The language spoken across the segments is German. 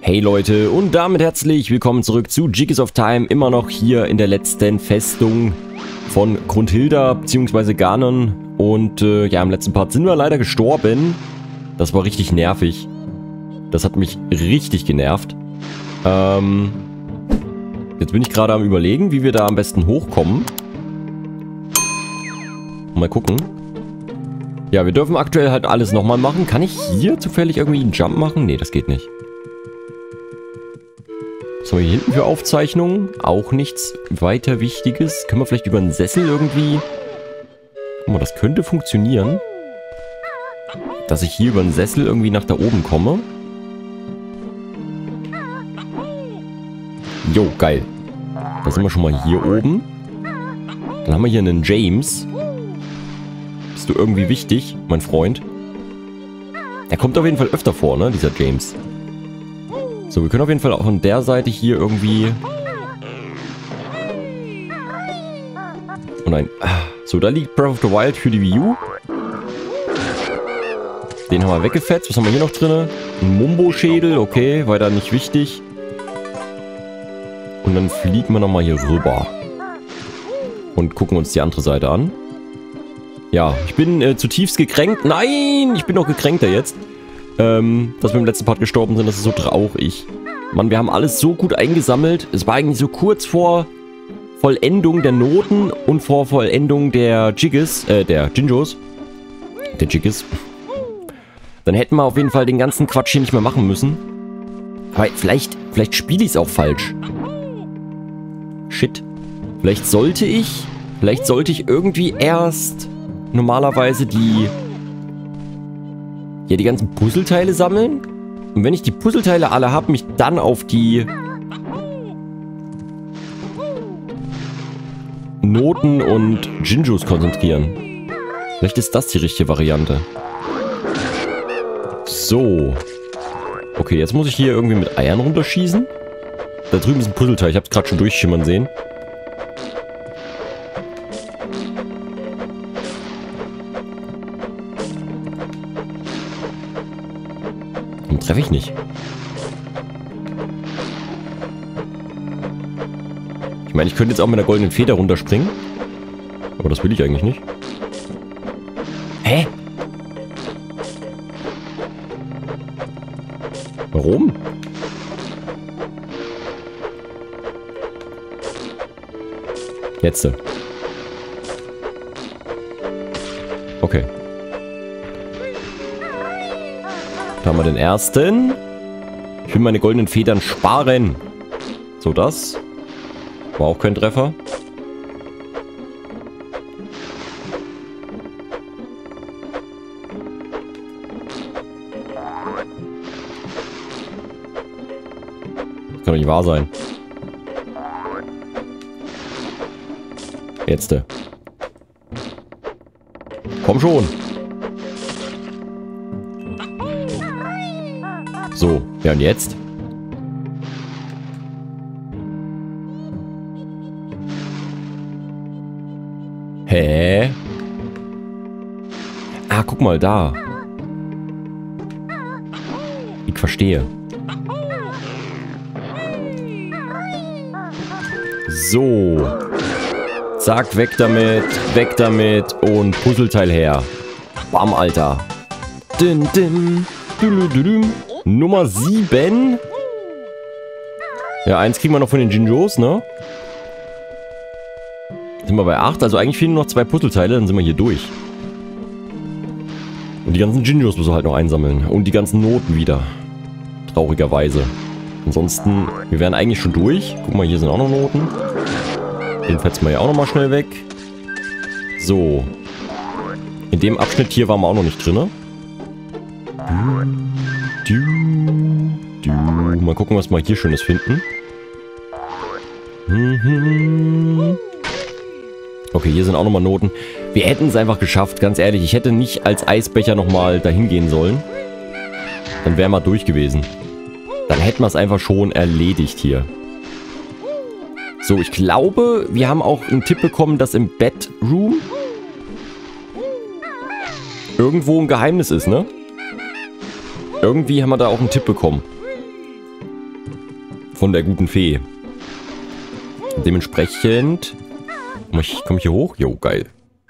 Hey Leute und damit herzlich willkommen zurück zu Jiggies of Time, immer noch hier in der letzten Festung von Grundhilda bzw. Ganon und ja, im letzten Part sind wir leider gestorben. Das war richtig nervig. Das hat mich richtig genervt. Jetzt bin ich gerade am Überlegen, wie wir da am besten hochkommen. Mal gucken. Ja, wir dürfen aktuell halt alles nochmal machen. Kann ich hier zufällig irgendwie einen Jump machen? Nee, das geht nicht. Was haben wir hier hinten für Aufzeichnungen? Auch nichts weiter Wichtiges. Können wir vielleicht über einen Sessel irgendwie... Guck mal, das könnte funktionieren. Dass ich hier über einen Sessel irgendwie nach da oben komme. Jo, geil. Da sind wir schon mal hier oben. Dann haben wir hier einen James. Bist du irgendwie wichtig, mein Freund? Der kommt auf jeden Fall öfter vor, ne, dieser James. So, wir können auf jeden Fall auch von der Seite hier irgendwie... Oh nein. So, da liegt Breath of the Wild für die Wii U. Den haben wir weggefetzt. Was haben wir hier noch drin? Ein Mumbo-Schädel, okay, weiter nicht wichtig. Und dann fliegen wir nochmal hier rüber. Und gucken uns die andere Seite an. Ja, ich bin zutiefst gekränkt. Nein, ich bin noch gekränkter jetzt. Dass wir im letzten Part gestorben sind, das ist so traurig. Mann, wir haben alles so gut eingesammelt. Es war eigentlich so kurz vor Vollendung der Noten und vor Vollendung der Jiggies, der Jinjos. Der Jiggies. Dann hätten wir auf jeden Fall den ganzen Quatsch hier nicht mehr machen müssen. Aber vielleicht spiele ich es auch falsch. Shit. Vielleicht sollte ich irgendwie erst normalerweise die ganzen Puzzleteile sammeln. Und wenn ich die Puzzleteile alle habe, mich dann auf die Noten und Jinjos konzentrieren. Vielleicht ist das die richtige Variante. So. Okay, jetzt muss ich hier irgendwie mit Eiern runterschießen. Da drüben ist ein Puzzleteil. Ich habe es gerade schon durchschimmern sehen. Treffe ich nicht. Ich meine, ich könnte jetzt auch mit einer goldenen Feder runterspringen. Aber das will ich eigentlich nicht. Hä? Warum? Jetzt. Okay. Da haben wir den ersten. Ich will meine goldenen Federn sparen. So, das. War auch kein Treffer. Das kann doch nicht wahr sein. Jetzt. Komm schon. So, ja und jetzt? Hä? Ah, guck mal da. Ich verstehe. So. Zack, weg damit und Puzzleteil her. Bam, Alter. Din, din, dü. Nummer 7. Ja, 1 kriegen wir noch von den Jinjos, ne? Sind wir bei 8. Also eigentlich fehlen nur noch 2 Puzzleteile, dann sind wir hier durch. Und die ganzen Jinjos müssen wir halt noch einsammeln. Und die ganzen Noten wieder. Traurigerweise. Ansonsten, wir wären eigentlich schon durch. Guck mal, hier sind auch noch Noten. Den fetzen wir ja auch noch mal schnell weg. So. In dem Abschnitt hier waren wir auch noch nicht drin, ne? Mal gucken, was wir hier Schönes finden. Okay, hier sind auch nochmal Noten. Wir hätten es einfach geschafft, ganz ehrlich. Ich hätte nicht als Eisbecher nochmal dahin gehen sollen. Dann wären wir durch gewesen. Dann hätten wir es einfach schon erledigt hier. So, ich glaube, wir haben auch einen Tipp bekommen, dass im Bedroom irgendwo ein Geheimnis ist, ne? Irgendwie haben wir da auch einen Tipp bekommen. von der guten Fee. Dementsprechend... Komm ich hier hoch? Jo, geil.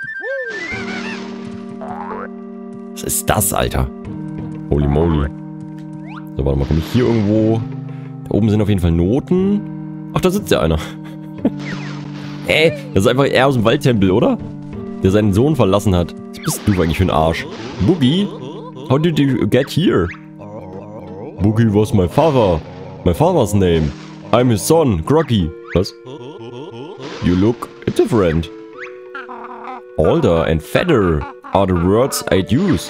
Was ist das, Alter? Holy moly. So, warte mal, komme ich hier irgendwo... Da oben sind auf jeden Fall Noten. Ach, da sitzt ja einer. Das ist einfach er aus dem Waldtempel, oder? Der seinen Sohn verlassen hat. Was bist du eigentlich für ein Arsch? Boogie? How did you get here? Boogie was my father. My father's name. I'm his son, Groggy. Was? You look different. Older and fatter are the words I'd use.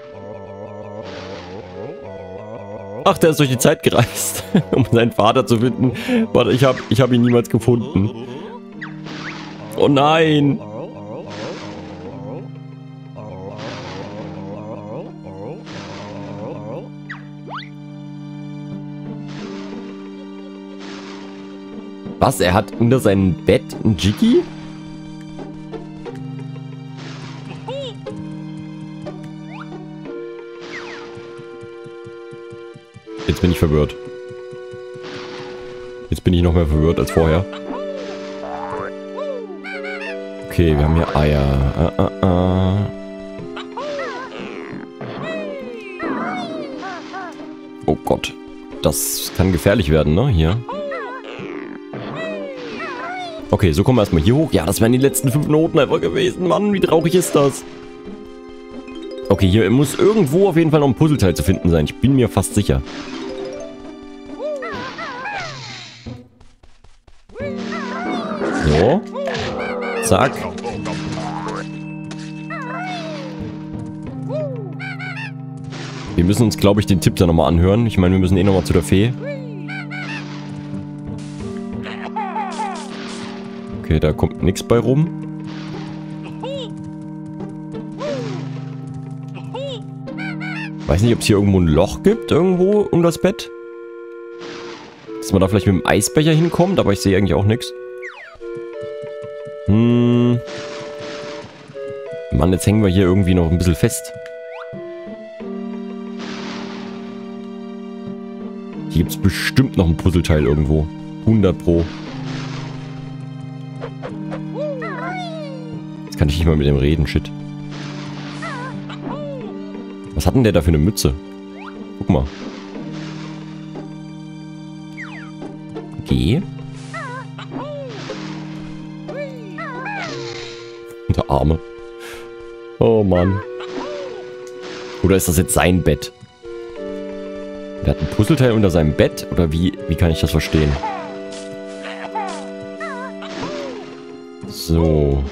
Ach, der ist durch die Zeit gereist, um seinen Vater zu finden. Warte, ich hab ihn niemals gefunden. Oh nein! Was? Er hat unter seinem Bett ein Jiggy? Jetzt bin ich verwirrt. Jetzt bin ich noch mehr verwirrt als vorher. Okay, wir haben hier Eier. Oh Gott. Das kann gefährlich werden, ne? Hier. Okay, so kommen wir erstmal hier hoch. Ja, das wären die letzten 5 Noten einfach gewesen. Mann, wie traurig ist das? Okay, hier muss irgendwo auf jeden Fall noch ein Puzzleteil zu finden sein. Ich bin mir fast sicher. So. Zack. Wir müssen uns, glaube ich, den Tipp da nochmal anhören. Ich meine, wir müssen eh nochmal zu der Fee. Okay, da kommt nichts bei rum. Weiß nicht, ob es hier irgendwo ein Loch gibt, irgendwo um das Bett. Dass man da vielleicht mit dem Eisbecher hinkommt, aber ich sehe eigentlich auch nichts. Mann, jetzt hängen wir hier irgendwie noch ein bisschen fest. Hier gibt es bestimmt noch ein Puzzleteil irgendwo. 100 Pro. Jetzt kann ich nicht mal mit dem reden, shit. Was hat denn der da für eine Mütze? Guck mal. G. Der Arme. Oh Mann. Oder ist das jetzt sein Bett? Der hat ein Puzzleteil unter seinem Bett? Oder wie kann ich das verstehen? So.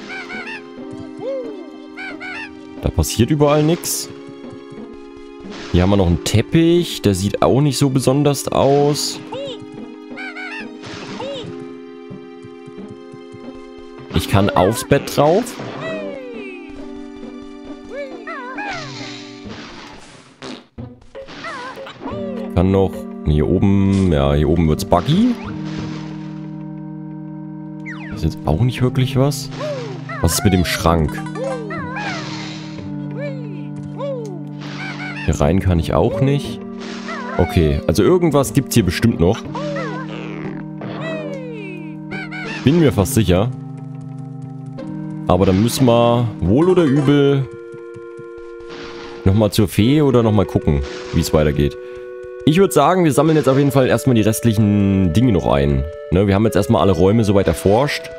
Da passiert überall nichts. Hier haben wir noch einen Teppich. Der sieht auch nicht so besonders aus. Ich kann aufs Bett drauf. Kann noch hier oben, ja, hier oben wird's buggy. Das ist jetzt auch nicht wirklich was. Was ist mit dem Schrank? Hier rein kann ich auch nicht. Okay, also irgendwas gibt's hier bestimmt noch. Bin mir fast sicher. Aber dann müssen wir wohl oder übel nochmal zur Fee oder nochmal gucken, wie es weitergeht. Ich würde sagen, wir sammeln jetzt auf jeden Fall erstmal die restlichen Dinge noch ein. Ne, wir haben jetzt erstmal alle Räume soweit erforscht.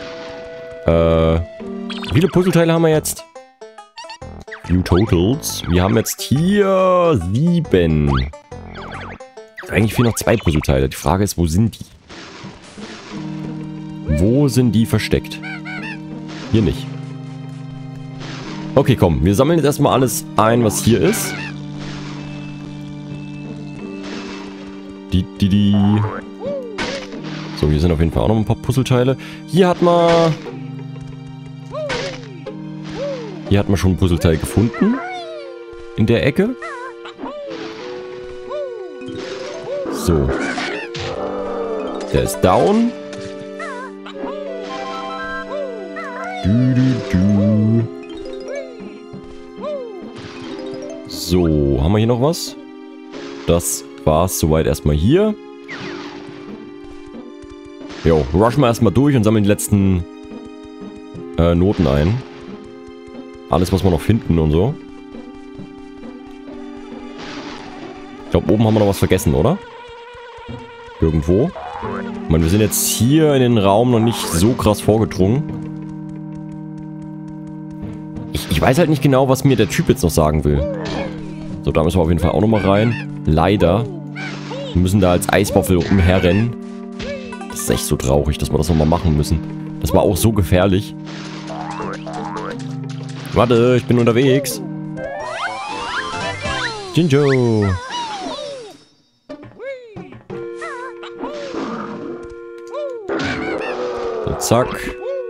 Wie viele Puzzleteile haben wir jetzt? Few Totals. Wir haben jetzt hier 7. Eigentlich fehlen noch 2 Puzzleteile. Die Frage ist, wo sind die? Wo sind die versteckt? Hier nicht. Okay, komm. Wir sammeln jetzt erstmal alles ein, was hier ist. So, hier sind auf jeden Fall auch noch ein paar Puzzleteile. Hier hat man schon ein Puzzleteil gefunden. In der Ecke. So. Der ist down. So, haben wir hier noch was? Das war's soweit erstmal hier. Jo, rushen wir erstmal durch und sammeln die letzten Noten ein. Alles, was wir noch finden und so. Ich glaube, oben haben wir noch was vergessen, oder? Irgendwo. Ich meine, wir sind jetzt hier in den Raum noch nicht so krass vorgedrungen. Ich weiß halt nicht genau, was mir der Typ jetzt noch sagen will. So, da müssen wir auf jeden Fall auch nochmal rein. Leider. Wir müssen da als Eiswaffel umherrennen. Das ist echt so traurig, dass wir das nochmal machen müssen. Das war auch so gefährlich. Warte, ich bin unterwegs. Jinjo. So, zack.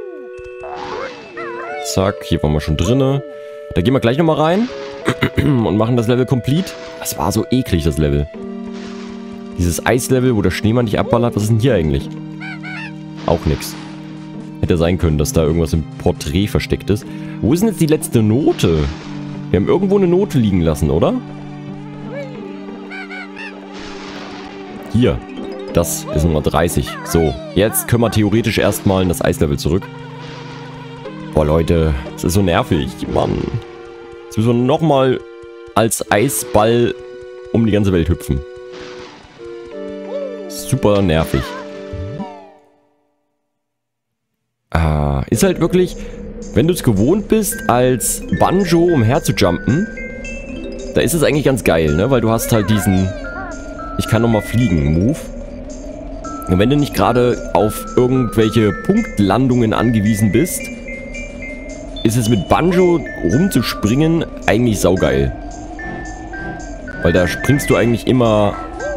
Zack, hier waren wir schon drinne. Da gehen wir gleich nochmal rein. Und machen das Level complete. Das war so eklig, das Level. Dieses Eislevel, wo der Schneemann nicht abballert. Was ist denn hier eigentlich? Auch nix. Hätte sein können, dass da irgendwas im Porträt versteckt ist. Wo ist denn jetzt die letzte Note? Wir haben irgendwo eine Note liegen lassen, oder? Hier. Das ist Nummer 30. So, jetzt können wir theoretisch erstmal in das Eislevel zurück. Boah, Leute. Das ist so nervig. Mann. Jetzt müssen wir nochmal als Eisball um die ganze Welt hüpfen. Super nervig. Ist halt wirklich, wenn du es gewohnt bist, als Banjo umher zu jumpen, da ist es eigentlich ganz geil, ne? Weil du hast halt diesen Ich kann nochmal fliegen Move. Und wenn du nicht gerade auf irgendwelche Punktlandungen angewiesen bist, ist es mit Banjo rumzuspringen eigentlich saugeil. Weil da springst du eigentlich immer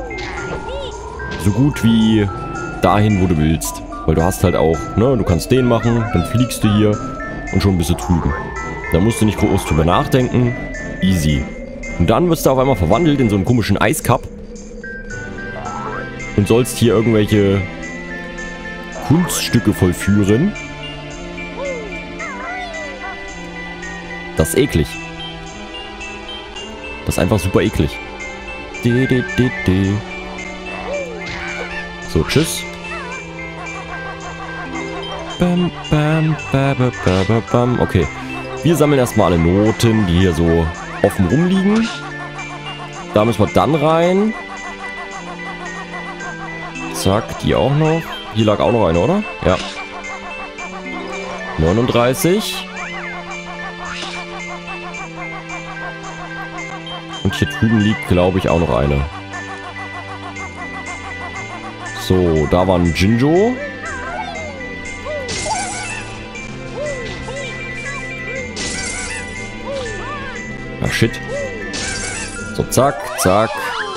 so gut wie dahin, wo du willst. Weil du hast halt auch, ne, du kannst den machen, dann fliegst du hier und schon bist du drüben. Da musst du nicht groß drüber nachdenken. Easy. Und dann wirst du auf einmal verwandelt in so einen komischen Eiscup. Und sollst hier irgendwelche Kunststücke vollführen. Das ist eklig. Das ist einfach super eklig. So, tschüss. Bam, bam, bam, bam, bam. Okay. Wir sammeln erstmal alle Noten, die hier so offen rumliegen. Da müssen wir dann rein. Zack, die auch noch. Hier lag auch noch eine, oder? Ja. 39. Und hier drüben liegt, glaube ich, auch noch eine. So, da war ein Jinjo. Ah, shit. So, zack, zack.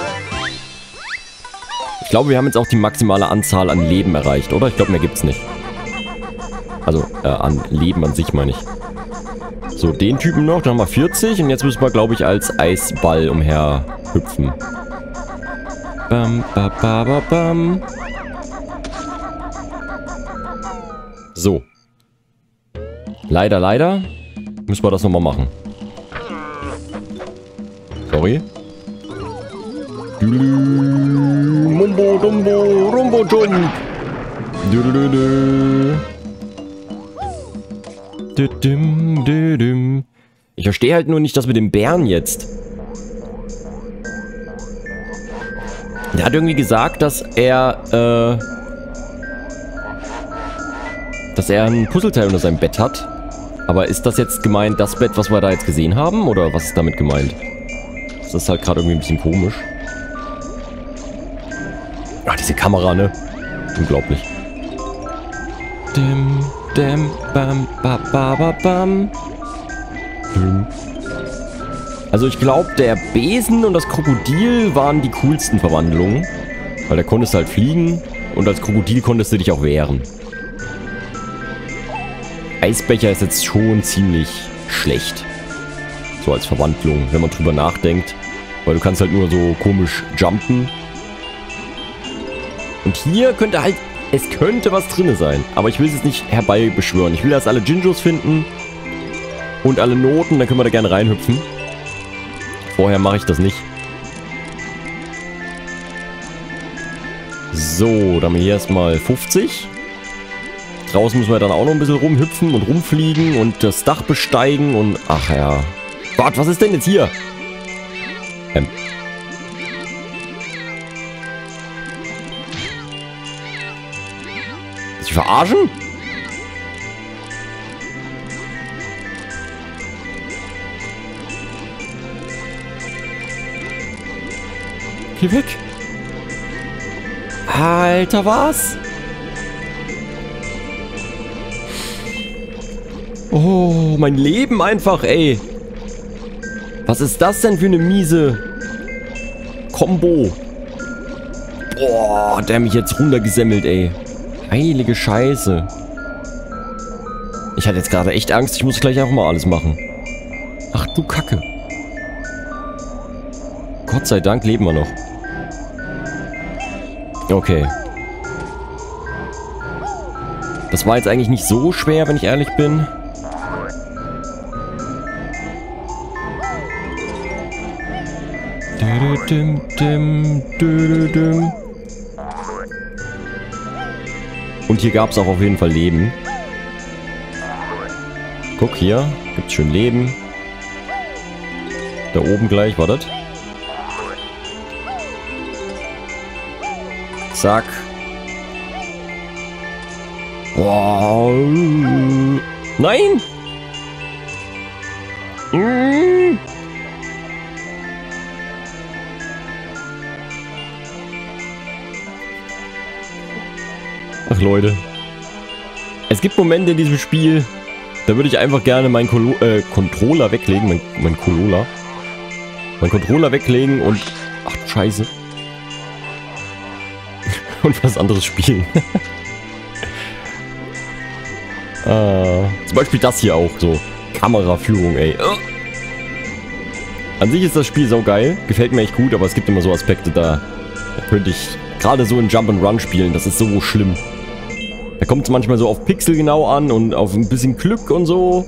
Ich glaube, wir haben jetzt auch die maximale Anzahl an Leben erreicht, oder? Ich glaube, mehr gibt's nicht. Also, an Leben an sich meine ich. So, den Typen noch, dann haben wir 40 und jetzt müssen wir, glaube ich, als Eisball umher hüpfen. Bam, ba, ba, ba, bam. So. Leider, leider müssen wir das nochmal machen. Sorry. Mumbo, Dumbo, Rumbo, Jump. Ich verstehe halt nur nicht das mit dem Bären jetzt. Der hat irgendwie gesagt, dass er ein Puzzleteil unter seinem Bett hat. Aber ist das jetzt gemeint, das Bett, was wir da jetzt gesehen haben? Oder was ist damit gemeint? Das ist halt gerade irgendwie ein bisschen komisch. Ah, diese Kamera, ne? Unglaublich. Dim, dim, bam, ba, ba, ba, bam. Also ich glaube, der Besen und das Krokodil waren die coolsten Verwandlungen. Weil da konntest du halt fliegen und als Krokodil konntest du dich auch wehren. Eisbecher ist jetzt schon ziemlich schlecht. So als Verwandlung, wenn man drüber nachdenkt. Weil du kannst halt nur so komisch jumpen. Und hier könnte halt... Es könnte was drin sein. Aber ich will es jetzt nicht herbeibeschwören. Ich will erst alle Jinjos finden. Und alle Noten. Dann können wir da gerne reinhüpfen. Vorher mache ich das nicht. So, dann haben wir hier erstmal 50. Draußen müssen wir dann auch noch ein bisschen rumhüpfen und rumfliegen und das Dach besteigen und... Ach ja. Gott, was ist denn jetzt hier? Sie verarschen? Geh weg. Alter, was? Oh, mein Leben einfach, ey. Was ist das denn für eine miese Kombo? Boah, der hat mich jetzt runtergesemmelt, ey. Heilige Scheiße. Ich hatte jetzt gerade echt Angst. Ich muss gleich einfach mal alles machen. Ach du Kacke. Gott sei Dank leben wir noch. Okay. Das war jetzt eigentlich nicht so schwer, wenn ich ehrlich bin. Und hier gab es auch auf jeden Fall Leben. Guck, hier gibt's schön Leben. Da oben gleich, wartet. Zack. Wow. Nein! Ach Leute. Es gibt Momente in diesem Spiel, da würde ich einfach gerne meinen Controller weglegen. Mein Controller weglegen und... Ach du Scheiße. Und was anderes spielen. Zum Beispiel das hier auch, so. Kameraführung, ey. An sich ist das Spiel saugeil. Gefällt mir echt gut, aber es gibt immer so Aspekte, da könnte ich gerade so in Jump'n'Run spielen. Das ist so schlimm. Da kommt es manchmal so auf Pixel genau an und auf ein bisschen Glück und so.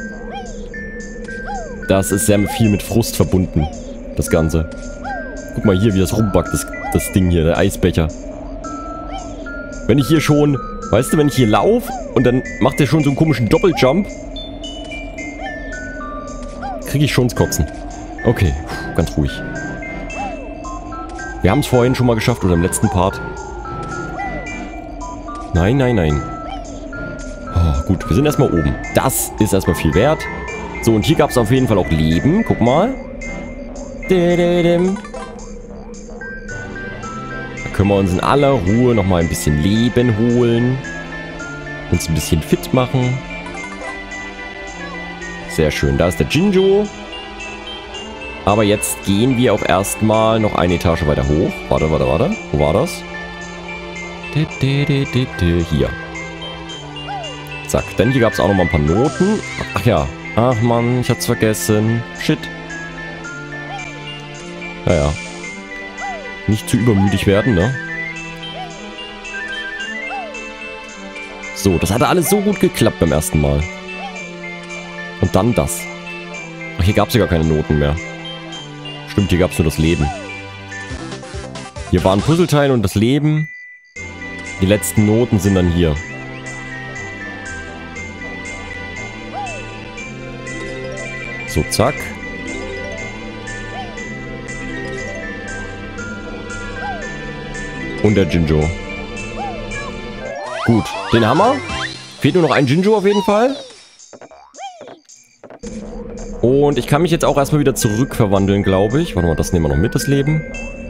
Das ist sehr viel mit Frust verbunden, das Ganze. Guck mal hier, wie das rumbackt, das Ding hier, der Eisbecher. Wenn ich hier schon, weißt du, wenn ich hier laufe und dann macht der schon so einen komischen Doppeljump, kriege ich schon ins Kotzen. Okay, ganz ruhig. Wir haben es vorhin schon mal geschafft, oder im letzten Part. Nein, nein, nein. Oh, gut, wir sind erstmal oben. Das ist erstmal viel wert. So, und hier gab es auf jeden Fall auch Leben. Guck mal. Da können wir uns in aller Ruhe nochmal ein bisschen Leben holen. Uns ein bisschen fit machen. Sehr schön. Da ist der Jinjo. Aber jetzt gehen wir auch erstmal noch eine Etage weiter hoch. Warte. Wo war das? Hier. Zack. Denn hier gab es auch nochmal ein paar Noten. Ach ja. Ach man, ich hab's vergessen. Shit. Naja. Nicht zu übermütig werden, ne? So, das hatte alles so gut geklappt beim ersten Mal. Und dann das. Ach, hier gab es ja gar keine Noten mehr. Stimmt, hier gab es nur das Leben. Hier waren Puzzleteile und das Leben. Die letzten Noten sind dann hier. So, zack. Und der Jinjo. Gut, den haben wir. Fehlt nur noch ein Jinjo auf jeden Fall. Und ich kann mich jetzt auch erstmal wieder zurückverwandeln, glaube ich. Warte mal, das nehmen wir noch mit, das Leben.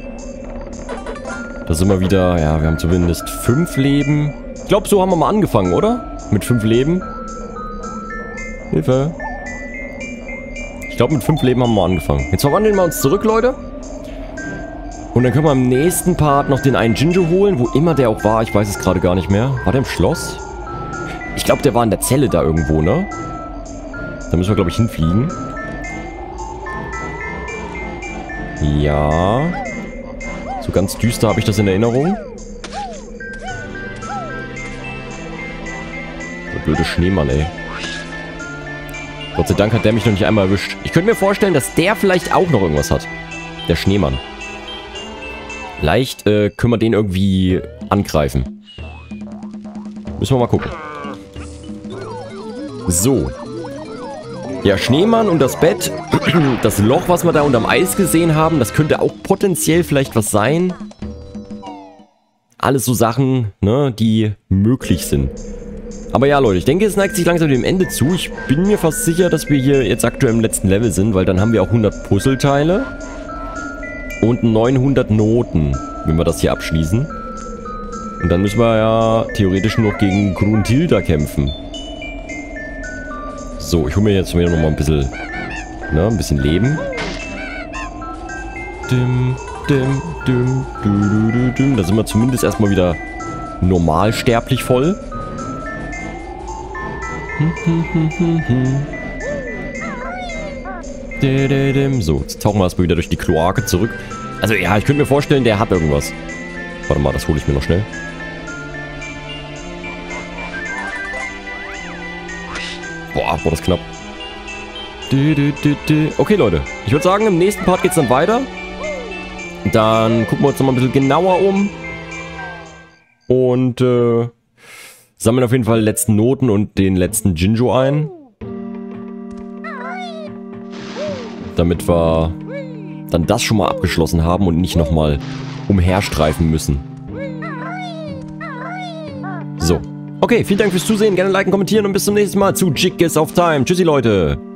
Da sind wir wieder, ja, wir haben zumindest 5 Leben. Ich glaube, so haben wir mal angefangen, oder? Mit 5 Leben. Hilfe. Ich glaube, mit 5 Leben haben wir angefangen. Jetzt verwandeln wir uns zurück, Leute. Und dann können wir im nächsten Part noch den einen Jinjo holen, wo immer der auch war. Ich weiß es gerade gar nicht mehr. War der im Schloss? Ich glaube, der war in der Zelle da irgendwo, ne? Da müssen wir, glaube ich, hinfliegen. Ja. So ganz düster habe ich das in Erinnerung. Der blöde Schneemann, ey. Gott sei Dank hat der mich noch nicht einmal erwischt. Ich könnte mir vorstellen, dass der vielleicht auch noch irgendwas hat. Der Schneemann. Vielleicht können wir den irgendwie angreifen. Müssen wir mal gucken. So. Ja, Schneemann und das Bett. Das Loch, was wir da unterm Eis gesehen haben, das könnte auch potenziell vielleicht was sein. Alles so Sachen, ne, die möglich sind. Aber ja, Leute, ich denke, es neigt sich langsam dem Ende zu. Ich bin mir fast sicher, dass wir hier jetzt aktuell im letzten Level sind, weil dann haben wir auch 100 Puzzleteile und 900 Noten, wenn wir das hier abschließen. Und dann müssen wir ja theoretisch nur noch gegen Gruntilda kämpfen. So, ich hole mir jetzt wieder nochmal ein bisschen, ne, ein bisschen Leben. Da sind wir zumindest erstmal wieder normalsterblich voll. So, jetzt tauchen wir erstmal wieder durch die Kloake zurück. Also ja, ich könnte mir vorstellen, der hat irgendwas. Warte mal, das hole ich mir noch schnell. Boah, war das knapp. Okay, Leute. Ich würde sagen, im nächsten Part geht es dann weiter. Dann gucken wir uns nochmal ein bisschen genauer um. Und sammeln auf jeden Fall die letzten Noten und den letzten Jinjo ein. Damit wir dann das schon mal abgeschlossen haben und nicht nochmal umherstreifen müssen. So. Okay, vielen Dank fürs Zusehen. Gerne liken, kommentieren und bis zum nächsten Mal zu Chick is of Time. Tschüssi, Leute.